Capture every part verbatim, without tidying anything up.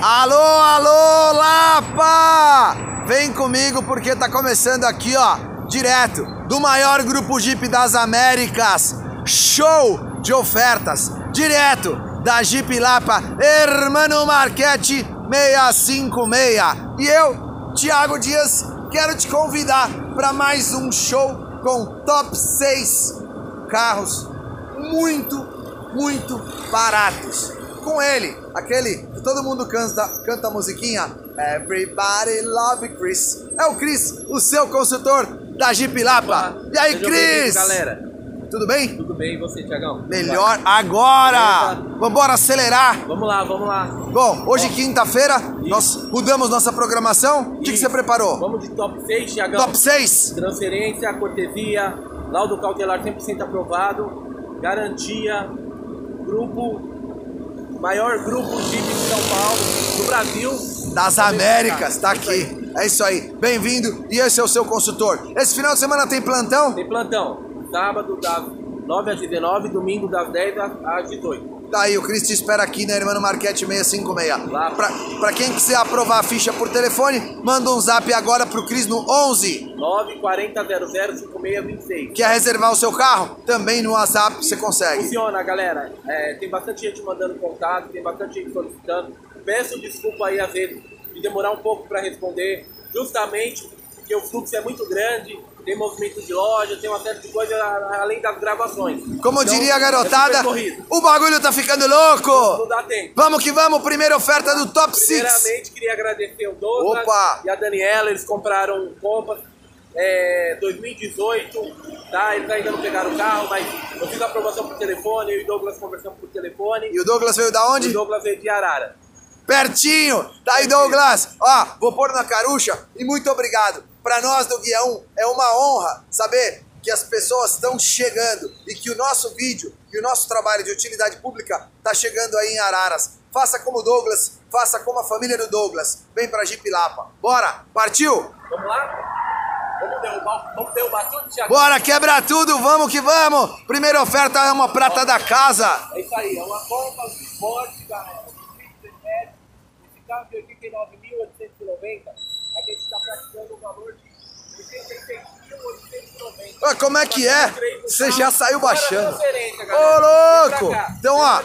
Alô, alô, Lapa! Vem comigo porque tá começando aqui, ó, direto do maior grupo Jeep das Américas. Show de ofertas, direto da Jeep Lapa, Hermano Marchetti seiscentos e cinquenta e seis. E eu, Thiago Dias, quero te convidar para mais um show com top seis carros muito, muito baratos. Com ele, aquele que todo mundo canta, canta a musiquinha Everybody Love Chris. É o Chris, o seu consultor da Jeep Lapa. Opa, e aí, Chris? Galera, tudo bem? tudo bem, e você, Thiagão? Melhor agora! Vamos acelerar? Vamos lá, vamos lá. Bom, hoje quinta-feira, nós mudamos nossa programação. O que, que você preparou? Vamos de top seis, Thiagão. Top seis? Transferência, cortesia, laudo cautelar cem por cento aprovado, garantia, grupo, maior grupo Jeep de São Paulo, do Brasil. Das Américas, tá aqui. É isso aí. Bem-vindo e esse é o seu consultor. Esse final de semana tem plantão? Tem plantão. Sábado das nove às dezenove, domingo das dez às dezoito. Tá aí, o Cris te espera aqui na Hermano Marchetti seiscentos e cinquenta e seis. Lá. Pra, pra quem quiser aprovar a ficha por telefone, manda um zap agora pro Cris no onze nove quatro zero zero cinco seis dois seis. Quer reservar o seu carro? Também no WhatsApp você consegue. Funciona, galera. É, tem bastante gente mandando contato, tem bastante gente solicitando. Peço desculpa aí, às vezes, de demorar um pouco para responder, justamente porque o fluxo é muito grande, tem movimento de loja, tem uma série de coisas além das gravações. Como então, diria a garotada, é o bagulho tá ficando louco! Não, não dá tempo. Vamos que vamos, primeira oferta do Top seis. Primeiramente, queria agradecer o Douglas Opa. e a Daniela, eles compraram um Compass é, dois mil e dezoito, tá? Eles ainda não pegaram o carro, mas eu fiz a aprovação por telefone, eu e o Douglas conversamos por telefone. E o Douglas veio da onde? O Douglas veio de Arara. Pertinho! Tá aí, Douglas! Ó, vou pôr na carucha e muito obrigado. Pra nós do Guia um é uma honra saber que as pessoas estão chegando e que o nosso vídeo e o nosso trabalho de utilidade pública tá chegando aí em Araras. Faça como o Douglas, faça como a família do Douglas. Vem pra Jeep Lapa. Bora! Partiu? Vamos lá? Vamos derrubar, vamos derrubar tudo, Thiago? Bora quebrar tudo, vamos que vamos! Primeira oferta é uma prata da casa. É isso aí, é uma Compass Sport, galera. Esse carro de oitenta e nove mil oitocentos e noventa, a gente está praticando o valor de oitenta e seis mil oitocentos e noventa. Ah, como é que é? Você já saiu baixando. Ô, louco! Então, ó,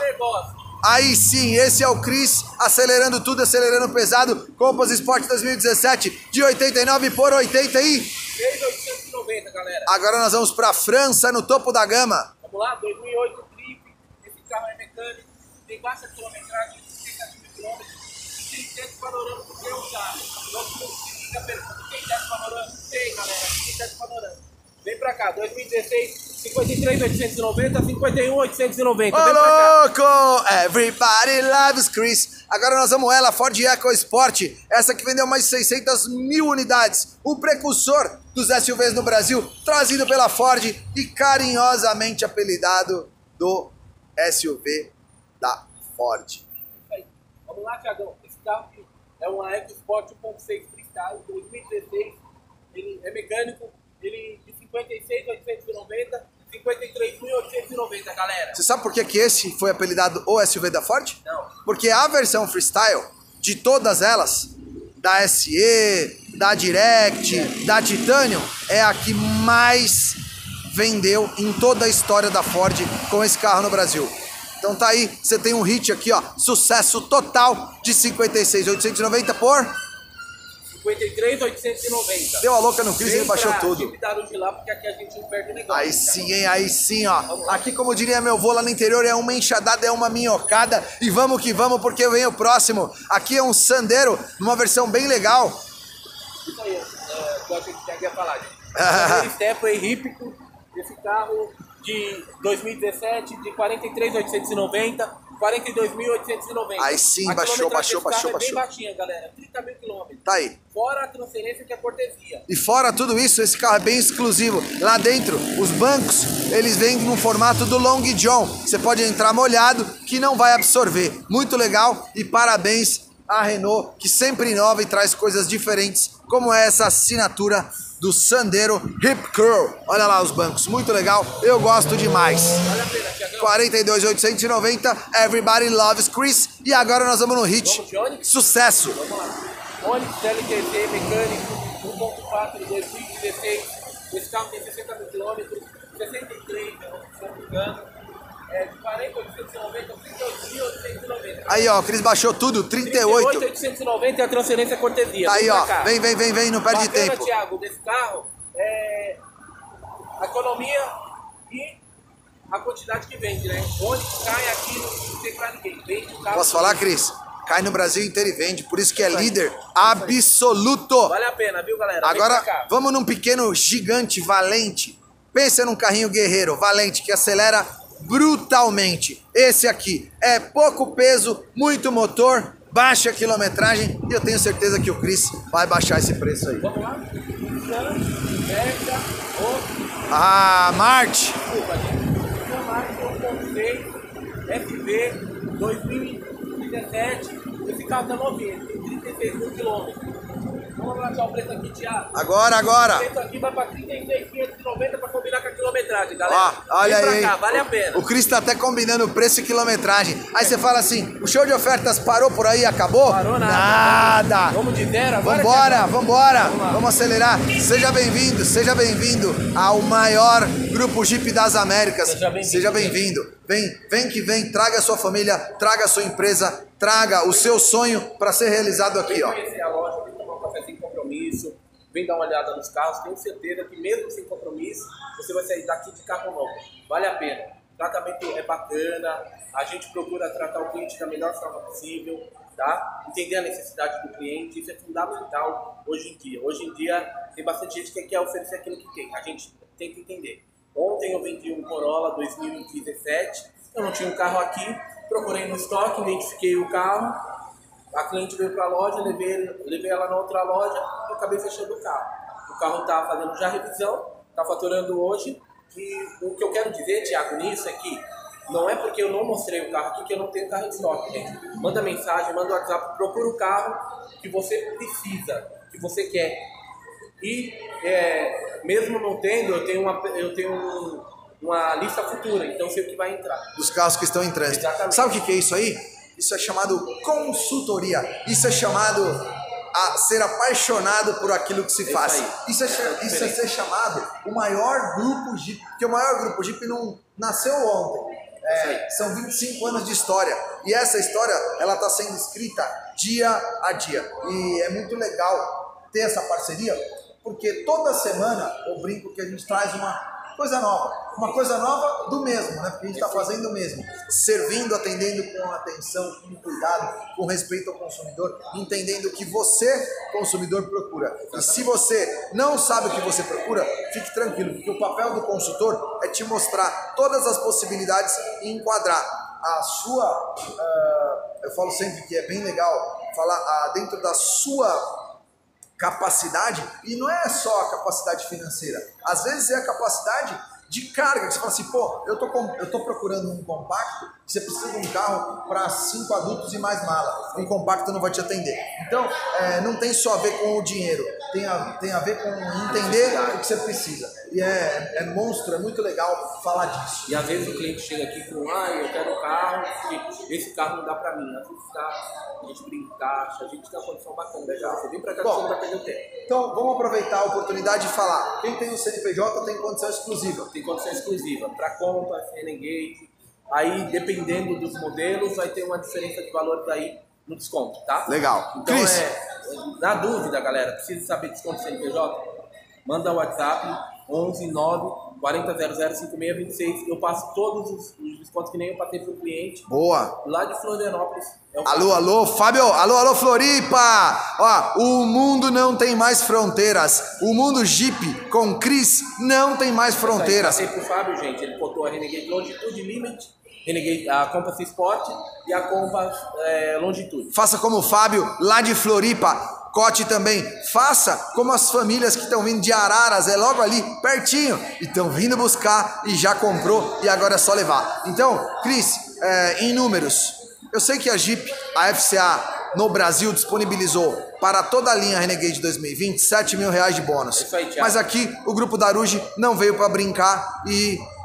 aí sim, esse é o Chris acelerando tudo, acelerando pesado. Compass Sport dois mil e dezessete de oitenta e nove por oitenta e seis mil oitocentos e noventa, galera. Agora nós vamos pra França, no topo da gama. Vamos lá, dois mil e oito Trip. Esse carro é mecânico, tem baixa quilometragem, sessenta mil quilômetros, tem teto panorâmico, tem um carro. Não fica perguntando, tem teto panorâmico? Tem, galera, tem teto panorâmico. Vem pra cá, dois mil e dezesseis, cinquenta e três mil oitocentos e noventa, cinquenta e um mil oitocentos e noventa. Ô, Vem pra cá. louco! Everybody loves Chris. Agora nós vamos ela, Ford EcoSport. Essa que vendeu mais de seiscentas mil unidades. O precursor dos S U Vs no Brasil, trazido pela Ford e carinhosamente apelidado do S U V da Ford. Isso aí. Vamos lá, Thiagão. Esse carro aqui é uma EcoSport um ponto seis Freestyle dois mil e dezesseis. Ele é mecânico. Ele de cinquenta e seis mil oitocentos e noventa, cinquenta e três mil oitocentos e noventa, galera. Você sabe por que, que esse foi apelidado o S U V da Ford? Não. Porque a versão Freestyle, de todas elas, da S E, da Direct, é. da Titanium, é a que mais vendeu em toda a história da Ford com esse carro no Brasil. Então tá aí, você tem um hit aqui, ó, sucesso total de cinquenta e seis mil oitocentos e noventa por... cinquenta e três mil oitocentos e noventa. Deu a louca no Chris e ele baixou tudo. De lá porque aqui a gente não perde negócio. Aí sim, hein? Aí sim, ó. Aqui, como diria meu vô lá no interior, é uma enxadada, é uma minhocada. E vamos que vamos, porque vem o próximo. Aqui é um Sandero, numa versão bem legal. Isso aí, é, que eu achei que tinha falar, gente. Stepway hípico, esse carro de dois mil e dezessete, de quarenta e três mil oitocentos e noventa, quarenta e dois mil oitocentos e noventa. Aí sim, a baixou, baixou, baixou, é baixou. Bem baixinha, galera, trinta mil quilômetros. Tá aí. Fora a transferência que é cortesia. E fora tudo isso, esse carro é bem exclusivo. Lá dentro, os bancos, eles vêm no formato do Long John. Você pode entrar molhado, que não vai absorver. Muito legal e parabéns à Renault, que sempre inova e traz coisas diferentes, como essa assinatura do Sandero Hip Curl. Olha lá os bancos, muito legal, eu gosto demais. Vale a pena, Thiagão. quarenta e dois mil oitocentos e noventa, Everybody Loves Chris. E agora nós vamos no hit. Vamos de Onix? Sucesso! Vamos lá. Onix L T T mecânico, um ponto quatro, dois mil e dezesseis. Esse carro tem sessenta mil quilômetros, sessenta e três, se não me engano. É de quarenta mil oitocentos e noventa a trinta e oito mil oitocentos e noventa. Aí, ó, o Chris baixou tudo, trinta e oito. trinta e oito mil oitocentos e noventa e a transferência cortesia. Tá aí, Vem ó, pra cá. vem, vem, vem, vem, não perde Bacana, tempo. Thiago, desse carro é a economia e a quantidade que vende, né? Onde cai aqui não tem pra ninguém. Vende o carro. Posso falar, Cris? Cai no Brasil inteiro e vende, por isso que é líder absoluto. Vale a pena, viu, galera? Vem Agora, pra cá. vamos num pequeno gigante valente. Pensa num carrinho guerreiro, valente, que acelera brutalmente. Esse aqui é pouco peso, muito motor, baixa quilometragem e eu tenho certeza que o Chris vai baixar esse preço aí. Vamos lá? Versa, o... Ah, Marte. Desculpa, gente. Nissan March um ponto seis, F V, dois mil e dezessete. Esse carro tá novinho, tem trinta e seis mil quilômetros. Vamos baixar o preço aqui, Thiago. Agora, agora. O preço aqui vai para trinta e seis mil quinhentos e noventa para combinar com a quilometragem, galera. Ó, olha Vem pra aí. cá, vale a pena. O Chris tá até combinando preço e quilometragem. Aí você fala assim, o show de ofertas parou por aí, acabou? Parou nada. Nada. Vamos de zero agora? Vambora, Thiago? vambora. Vamos lá. Vamos acelerar. Seja bem-vindo, seja bem-vindo ao maior grupo Jeep das Américas. Seja bem-vindo. Seja bem-vindo. Vem, vem que vem, traga a sua família, traga a sua empresa, traga o seu sonho para ser realizado aqui, Vem ó. conhecer a loja, vem tomar um café sem compromisso, vem dar uma olhada nos carros. Tenho certeza que mesmo sem compromisso, você vai sair daqui de carro novo. Vale a pena. O tratamento é bacana, a gente procura tratar o cliente da melhor forma possível, tá? Entender a necessidade do cliente, isso é fundamental hoje em dia. Hoje em dia tem bastante gente que quer oferecer aquilo que tem, a gente tem que entender. Ontem eu vendi um Corolla dois mil e dezessete, eu não tinha um carro aqui, procurei no estoque, identifiquei o carro, a cliente veio para a loja, levei, levei ela na outra loja e acabei fechando o carro. O carro está fazendo já revisão, está faturando hoje, e o que eu quero dizer, Thiago, nisso é que não é porque eu não mostrei o carro aqui que eu não tenho carro em estoque, gente. Manda mensagem, manda WhatsApp, procura o carro que você precisa, que você quer. E é, mesmo não tendo, eu tenho, uma, eu tenho um, uma lista futura, então sei o que vai entrar. Dos carros que estão em trânsito. Exatamente. Sabe o que que é isso aí? Isso é chamado consultoria. Isso é chamado a ser apaixonado por aquilo que se Isso faz. aí. Isso é, É isso é ser chamado o maior grupo Jeep. Porque o maior grupo Jeep não nasceu ontem. É, são vinte e cinco anos de história. E essa história, ela está sendo escrita dia a dia. E é muito legal ter essa parceria, porque toda semana eu brinco que a gente traz uma coisa nova, uma coisa nova do mesmo, né? Porque a gente está fazendo o mesmo, servindo, atendendo com atenção, com cuidado, com respeito ao consumidor, entendendo o que você, consumidor, procura. E se você não sabe o que você procura, fique tranquilo, porque o papel do consultor é te mostrar todas as possibilidades e enquadrar a sua, uh, eu falo sempre que é bem legal falar uh, dentro da sua capacidade, e não é só a capacidade financeira, às vezes é a capacidade de carga, que você fala assim, pô, eu tô, com, eu tô procurando um compacto, você precisa de um carro para cinco adultos e mais mala, um compacto não vai te atender. Então, é, não tem só a ver com o dinheiro, tem a, tem a ver com entender o que você precisa. E é, é monstro, é muito legal falar disso. E às vezes o cliente chega aqui com, ah, eu quero um carro, porque esse carro não dá pra mim. Às vezes tá, a gente brinca, caixa, a gente tem uma condição bacana, legal. Você vem pra cá que você não vai perder o tempo. Então, vamos aproveitar a oportunidade de falar. Quem tem o C N P J tem condição exclusiva. Tem condição exclusiva para Compass, Renegade. Aí, dependendo dos modelos, vai ter uma diferença de valores aí no desconto, tá? Legal. Então, Chris. é, na dúvida, galera, precisa saber desconto do C N P J? Manda o WhatsApp onze nove quarenta zero zero cinco seis dois seis. Eu passo todos os, os descontos que nem eu passei para o cliente. Boa. Lá de Florianópolis. É o Alô, alô, Fábio. Alô, alô, Floripa. Ó, o mundo não tem mais fronteiras. O mundo Jeep com Chris não tem mais fronteiras. Passei pro Fábio, gente. Ele botou a Renegade Longitude Limit, Renegade, a Compass Sport e a Compass é, Longitude. Faça como o Fábio, lá de Floripa. Cote também, faça como as famílias que estão vindo de Araras, é logo ali, pertinho, e estão vindo buscar e já comprou e agora é só levar. Então, Chris, é, em números, eu sei que a Jeep, a F C A no Brasil disponibilizou para toda a linha Renegade dois mil e vinte sete mil reais de bônus. Isso aí, Thiago. Mas aqui o grupo Daruge não veio para brincar e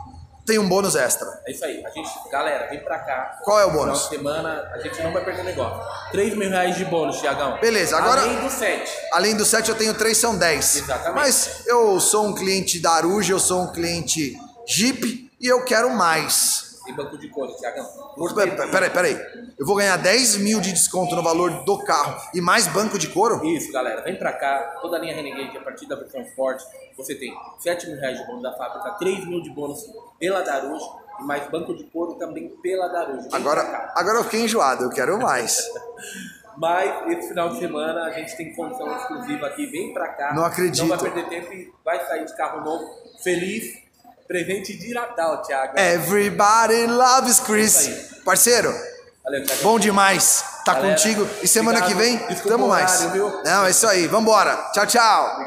tem um bônus extra. É isso aí. A gente, galera, vem pra cá. Qual é o bônus? Final de semana, a gente não vai perder negócio. três mil reais de bônus, Thiagão. Beleza, agora... Além do sete. Além do sete eu tenho três, são dez. Exatamente. Mas eu sou um cliente da Aruj, eu sou um cliente Jeep e eu quero mais. Tem banco de couro, Thiagão. Peraí, peraí. Eu vou ganhar dez mil de desconto no valor do carro e mais banco de couro? Isso, galera. Vem pra cá. Toda a linha Renegade, a partir da versão Sport, você tem sete mil reais de bônus da fábrica, três mil de bônus pela Daruj e mais banco de couro também pela Daruj. Vem agora, agora eu fiquei enjoado, eu quero mais. Mas esse final de semana a gente tem condição exclusiva aqui. Vem pra cá. Não acredito. Não vai perder tempo e vai sair de carro novo. Feliz. Presente de Natal, Thiago. Everybody loves Chris. Parceiro, valeu, Thiago. Bom demais. Tá Galera, contigo. E semana obrigado. que vem, Desculpa tamo o mais. horário, viu? Não, é isso aí. Vambora. Tchau, tchau.